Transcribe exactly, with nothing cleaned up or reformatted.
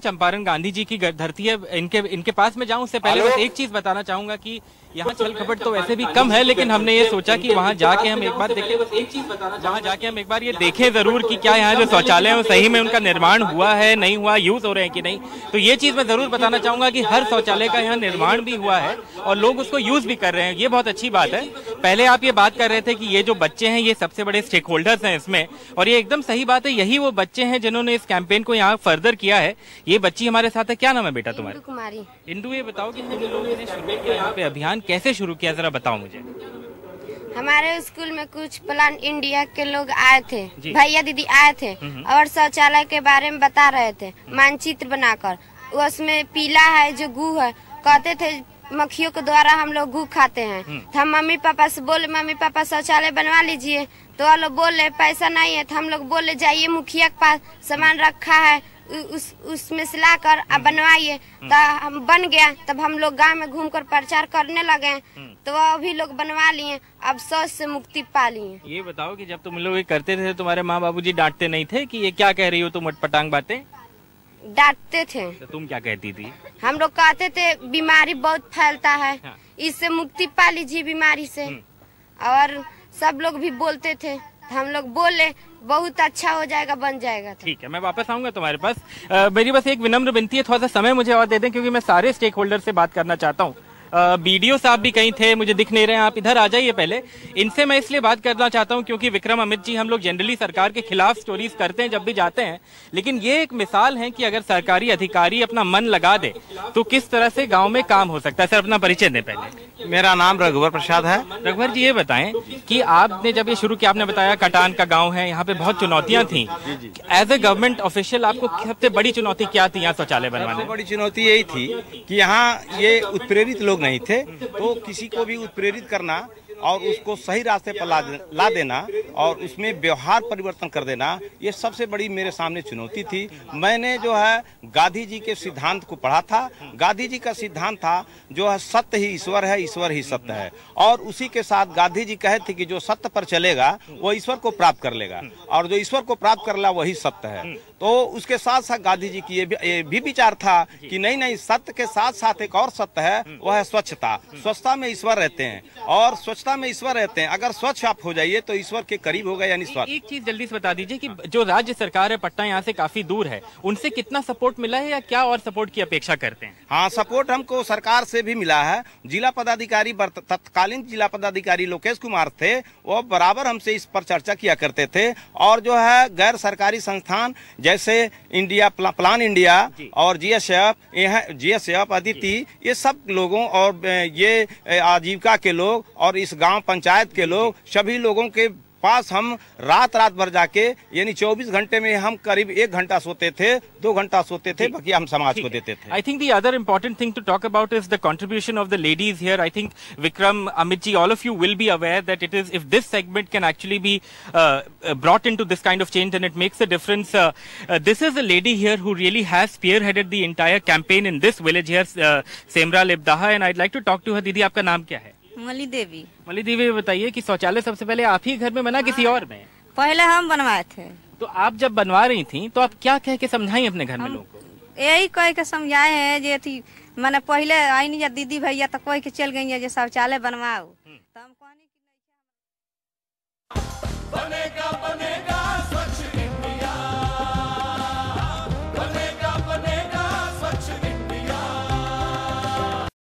चंपारण गांधी जी की धरती है, इनके इनके पास में जाऊं उससे पहले बस एक चीज बताना चाहूंगा कि यहाँ छल कपट तो वैसे भी कम है, लेकिन हमने ये सोचा कि वहाँ जाके हम एक बार देखें, बस एक चीज बताना वहाँ जाके हम एक बार ये देखें जरूर कि क्या यहाँ जो शौचालय है सही में उनका निर्माण हुआ है, नहीं हुआ, यूज हो रहे हैं कि नहीं। तो ये चीज मैं जरूर बताना चाहूंगा कि हर शौचालय का यहाँ निर्माण भी हुआ है और लोग उसको यूज भी कर रहे हैं, ये बहुत अच्छी बात है। पहले आप ये बात कर रहे थे कि ये जो बच्चे हैं ये सबसे बड़े स्टेक होल्डर्स हैं इसमें, और ये एकदम सही बात है। यही वो बच्चे हैं जिन्होंने इस कैंपेन को यहाँ फर्दर किया है। ये बच्ची हमारे साथ है, क्या नाम है बेटा तुम्हारा? कुमारी। इंदु, ये बताओ कि तुम लोगों ने शुरू किया यहाँ पे अभियान, कैसे शुरू किया, जरा बताओ मुझे। हमारे स्कूल में कुछ प्लान इंडिया के लोग आए थे, भैया दीदी आए थे और शौचालय के बारे में बता रहे थे मानचित्र बनाकर। उसमें पीला है जो गू है, कहते थे मक्खियों के द्वारा हम लोग गू खाते हैं। तो हम मम्मी पापा से बोले मम्मी पापा शौचालय बनवा लीजिए, तो वो लोग बोले पैसा नहीं है। तो हम लोग बोले जाइए मुखिया के पास सामान रखा है उस उसमें से ला कर अब बनवाइए। तो हम बन गया, तब हम लोग गांव में घूमकर प्रचार करने लगे, तो वह भी लोग बनवा लिए, अब शौच से मुक्ति पा लिए। ये बताओ कि जब तुम लोग ये करते थे तुम्हारे माँ बाबूजी डांटते नहीं थे कि ये क्या कह रही हो तुम अटपटांग बातें? डांटते थे। तो तुम क्या कहती थी? हम लोग कहते थे बीमारी बहुत फैलता है, हाँ। इससे मुक्ति पा लीजिए बीमारी से, और सब लोग भी बोलते थे। हम लोग बोले बहुत अच्छा हो जाएगा, बन जाएगा। तो ठीक है, मैं वापस आऊंगा तुम्हारे पास। आ, मेरी बस एक विनम्र विनती है, थोड़ा सा समय मुझे और दे दें क्योंकि मैं सारे स्टेक होल्डर से बात करना चाहता हूँ। बीडीओ साहब भी कहीं थे, मुझे दिख नहीं रहे हैं, आप इधर आ जाइए पहले। इनसे मैं इसलिए बात करना चाहता हूं क्योंकि विक्रम अमित जी, हम लोग जनरली सरकार के खिलाफ स्टोरीज करते हैं जब भी जाते हैं, लेकिन ये एक मिसाल है कि अगर सरकारी अधिकारी अपना मन लगा दे तो किस तरह से गांव में काम हो सकता है। सर अपना परिचय दें पहले। मेरा नाम रघुवर प्रसाद है। रघुवर जी, ये बताएं कि आपने जब ये शुरू किया, आपने बताया कटान का गाँव है, यहाँ पे बहुत चुनौतियाँ थी। एज ए गवर्नमेंट ऑफिशियल आपको सबसे बड़ी चुनौती क्या थी यहाँ शौचालय बनवाने? सबसे बड़ी चुनौती यही थी कि यहाँ ये उत्प्रेरित लोग नहीं थे, तो किसी को भी उत्प्रेरित करना और उसको सही रास्ते पर ला, ला देना और उसमें व्यवहार परिवर्तन कर देना, ये सबसे बड़ी मेरे सामने चुनौती थी। मैंने जो है गांधी जी के सिद्धांत को पढ़ा था। गांधी जी का सिद्धांत था जो है सत्य ही ईश्वर है, ईश्वर ही सत्य है, और उसी के साथ गांधी जी कहे थे कि जो सत्य पर चलेगा वो ईश्वर को प्राप्त कर लेगा, और जो ईश्वर को प्राप्त कर लेगा वही सत्य है। तो उसके साथ साथ गांधी जी की ये भी, ये भी विचार था कि नहीं नहीं, सत्य के साथ साथ एक और सत्य है, वह है स्वच्छता। स्वच्छता में ईश्वर रहते हैं और स्वच्छता में ईश्वर रहते हैं। अगर स्वच्छ आप हो जाइए तो ईश्वर के करीब हो गए, यानी स्वच्छ। एक चीज जल्दी से बता दीजिए कि जो राज्य सरकार है, पटना यहाँ से काफी दूर है, उनसे कितना सपोर्ट मिला है या क्या और सपोर्ट की अपेक्षा करते हैं? हाँ, सपोर्ट हमको सरकार से भी मिला है। जिला पदाधिकारी, तत्कालीन जिला पदाधिकारी लोकेश कुमार थे, वो बराबर हमसे इस पर चर्चा किया करते थे, और जो है गैर सरकारी संस्थान जैसे इंडिया प्लान इंडिया और जीएसएफ, जीएसएफ अदिति, ये सब लोगों और ये आजीविका के लोग और इस गांव पंचायत के लोग, सभी लोगों के पास हम रात रात भर जाके, यानी चौबीस घंटे में हम करीब एक घंटा सोते थे, दो घंटा सोते थे, बाकी हम समाज को देते थे। I think the other important thing to talk about is the contribution of the ladies here. I think Vikram, Amit ji, all of you will be aware that it is, if this segment can actually be brought into this kind of change and it makes a difference. This is a lady here who really has spearheaded the entire campaign in this village here, Semra Lebdaha, and eyed like to talk to her. दीदी, आपका नाम क्या है? मली देवी। मली देवी, बताइए कि शौचालय सबसे पहले आप ही घर में बना, किसी और में? पहले हम बनवाए थे। तो आप जब बनवा रही थी तो आप क्या कह के समझाई अपने घर में लोगों को? यही कह के समझाए हैं जे थी, मैंने पहले आई नहीं दीदी भैया तो कह के चल गई है जो शौचालय बनवाओ, तो हम कहनी कि नहीं बनेगा बनेगा